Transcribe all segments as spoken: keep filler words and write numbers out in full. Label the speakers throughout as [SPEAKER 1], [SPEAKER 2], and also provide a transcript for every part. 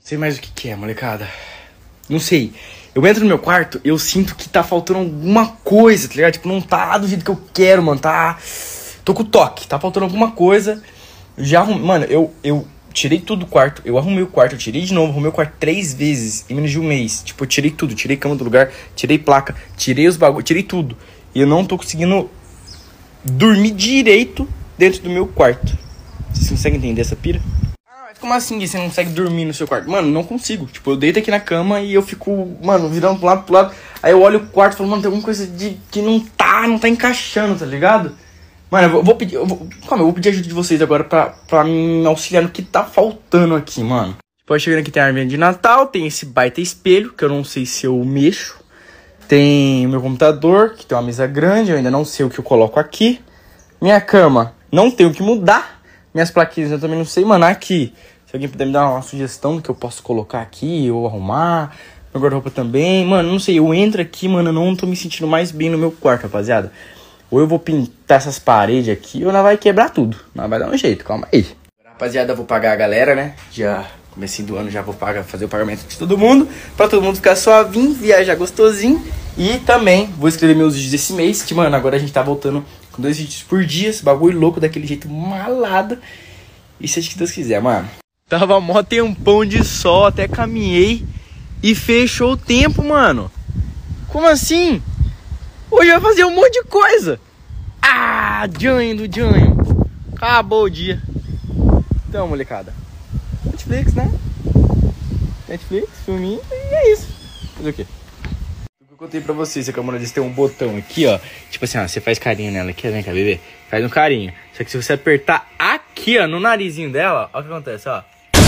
[SPEAKER 1] Não sei mais o que que é, molecada. Não sei. Eu entro no meu quarto, eu sinto que tá faltando alguma coisa, tá ligado? Tipo, não tá do jeito que eu quero, mano. Tá... Tô com toque. Tá faltando alguma coisa. Já arrumei... Mano, eu, eu tirei tudo do quarto. Eu arrumei o quarto. Eu tirei de novo. Arrumei o quarto três vezes em menos de um mês. Tipo, eu tirei tudo. Tirei cama do lugar. Tirei placa. Tirei os bagulhos. Tirei tudo. E eu não tô conseguindo dormir direito dentro do meu quarto. Vocês conseguem entender essa pira? Como assim você não consegue dormir no seu quarto? Mano, não consigo. Tipo, eu deito aqui na cama e eu fico, mano, virando pro lado pro lado. Aí eu olho o quarto e falo, mano, tem alguma coisa de que não tá, não tá encaixando, tá ligado? Mano, eu vou, vou pedir, eu vou, calma, eu vou pedir ajuda de vocês agora pra, pra me auxiliar no que tá faltando aqui, mano. Depois chegando aqui tem a árvore de Natal, tem esse baita espelho, que eu não sei se eu mexo. Tem o meu computador, que tem uma mesa grande, eu ainda não sei o que eu coloco aqui. Minha cama, não tem o que mudar. Minhas plaquinhas eu também não sei, mano, aqui. Se alguém puder me dar uma sugestão do que eu posso colocar aqui ou arrumar. Meu guarda-roupa também. Mano, não sei, eu entro aqui, mano, eu não tô me sentindo mais bem no meu quarto, rapaziada. Ou eu vou pintar essas paredes aqui ou ela vai quebrar tudo. Mas vai dar um jeito, calma aí. Rapaziada, eu vou pagar a galera, né? Já comecei do ano, já vou pagar, fazer o pagamento de todo mundo. Pra todo mundo ficar suavinho, viajar gostosinho. E também vou escrever meus vídeos desse mês. Que, mano, agora a gente tá voltando com dois vídeos por dia. Esse bagulho louco, daquele jeito malado. E seja o que Deus quiser, mano. Tava mó tempão de sol, até caminhei e fechou o tempo, mano. Como assim? Hoje vai fazer um monte de coisa. Ah, Janho do Janho. Acabou o dia. Então, molecada, Netflix, né? Netflix, filminho, e é isso. Fazer o quê? O que eu contei pra vocês, a câmera desse tem um botão aqui, ó. Tipo assim, ó, você faz carinho nela aqui, vem cá, bebê. Faz um carinho. Só que se você apertar aqui, ó, no narizinho dela, ó, o que acontece, ó.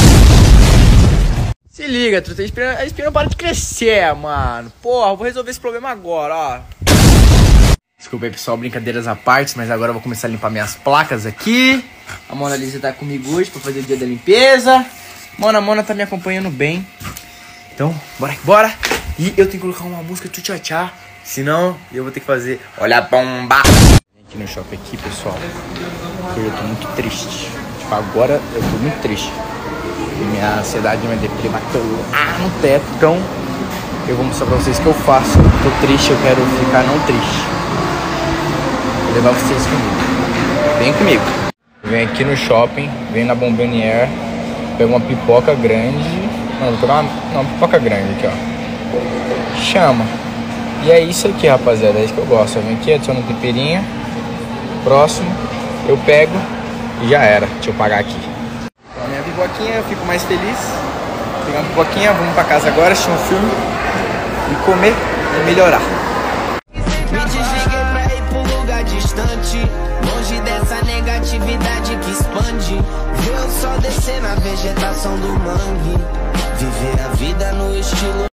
[SPEAKER 1] Se liga, truta, a espinha, a espinha não para de crescer, mano. Porra, vou resolver esse problema agora, ó. Desculpa aí, pessoal, brincadeiras à parte, mas agora eu vou começar a limpar minhas placas aqui. A Mona Lisa tá comigo hoje pra fazer o dia da limpeza. Mona, a Mona tá me acompanhando bem. Então, bora que bora. E eu tenho que colocar uma música tchá-tchá, senão eu vou ter que fazer Olha a bomba. Aqui no shopping aqui, pessoal, eu tô muito triste. Tipo, agora eu tô muito triste. Minha ansiedade, minha deprê bateu lá no teto. Então eu vou mostrar pra vocês o que eu faço. Tô triste, eu quero ficar não triste. Vou levar vocês comigo. Vem comigo. Vem aqui no shopping, vem na Bomboniere, pega uma pipoca grande. Não, vou pegar uma, uma pipoca grande aqui, ó. Chama. E é isso aqui, rapaziada, é isso que eu gosto. Eu venho aqui, adiciono um temperinho. Próximo, eu pego e já era. Deixa eu pagar aqui. A minha pipoquinha, eu fico mais feliz. Pegar uma pipoquinha, vamos pra casa agora, assistir um filme e comer e melhorar.
[SPEAKER 2] Me desliguei pra ir pro lugar distante, longe dessa negatividade que expande. Ver o sol descer na vegetação do mangue, viver a vida no estilo